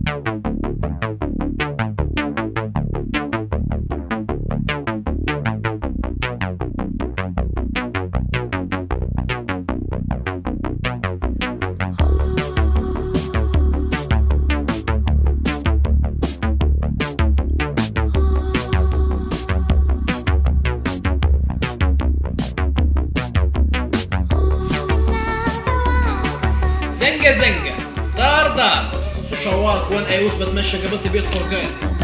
زنقة زنقة، دار دار، شوارك وين ايوش بتمشى قبل تبي تدخل